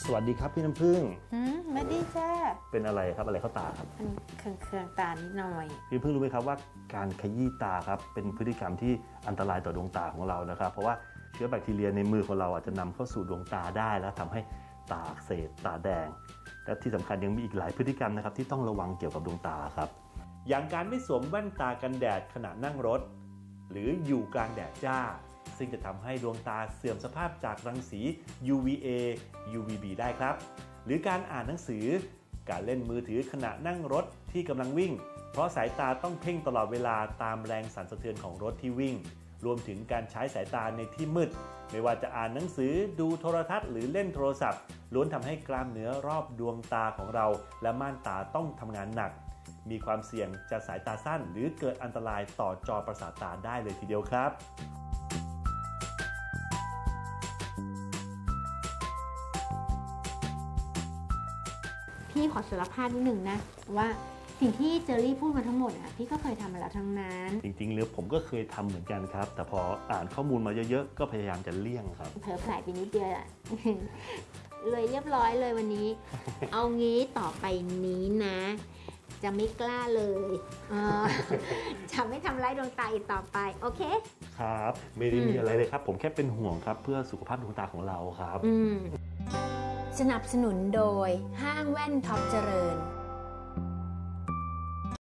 สวัสดีครับพี่น้ำผึ้งสวัสดีจ้าเป็นอะไรครับอะไรเข้าตาครับมันเคืองตานิดหน่อยพี่น้ำผึ้งรู้ไหมครับว่าการขยี้ตาครับเป็นพฤติกรรมที่อันตรายต่อดวงตาของเรานะครับเพราะว่าเชื้อแบคทีเรียในมือของเราอาจจะนำเข้าสู่ดวงตาได้แล้วทำให้ตาอักเสบตาแดงและที่สำคัญยังมีอีกหลายพฤติกรรมนะครับที่ต้องระวังเกี่ยวกับดวงตาครับอย่างการไม่สวมแว่นตากันแดดขณะนั่งรถหรืออยู่กลางแดดจ้าซึ่งจะทำให้ดวงตาเสื่อมสภาพจากรังสี UVA UVB ได้ครับหรือการอ่านหนังสือการเล่นมือถือขณะนั่งรถที่กำลังวิ่งเพราะสายตาต้องเพ่งตลอดเวลาตามแรงสั่นสะเทือนของรถที่วิ่งรวมถึงการใช้สายตาในที่มืดไม่ว่าจะอ่านหนังสือดูโทรทัศน์หรือเล่นโทรศัพท์ล้วนทำให้กล้ามเนื้อรอบดวงตาของเราและม่านตาต้องทำงานหนักมีความเสี่ยงจะสายตาสั้นหรือเกิดอันตรายต่อจอประสาทตาได้เลยทีเดียวครับพี่ขอสารภาพนิดหนึ่งนะว่าสิ่งที่เจอรี่พูดมาทั้งหมดอ่ะพี่ก็เคยทำมาแล้วทั้งนั้นจริงๆแล้วผมก็เคยทำเหมือนกันครับแต่พออ่านข้อมูลมาเยอะๆก็พยายามจะเลี่ยงครับเผลอแผลไปนิดเดียวอ่ะ เลยเรียบร้อยเลยวันนี้ เอางี้ต่อไปนี้นะ จะไม่กล้าเลยจะไม่ทำร้ายดวงตาอีกต่อไปโอเคครับไม่ได้มีอะไรเลยครับผมแค่เป็นห่วงครับเพื่อสุขภาพดวงตาของเราครับสนับสนุนโดยห้างแว่นท็อปเจริญ